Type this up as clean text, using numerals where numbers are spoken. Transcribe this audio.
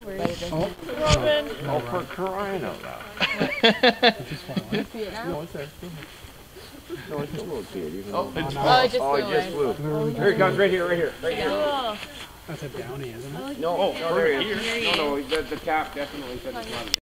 Robin. Oh, for crying out loud. You see it now? No, it's there. No, it's still a little kid. Even Oh, it just flew. Here he comes, right here. Right here. Cool. That's a downy, isn't it? No, there he is. No, the cap definitely said it's not a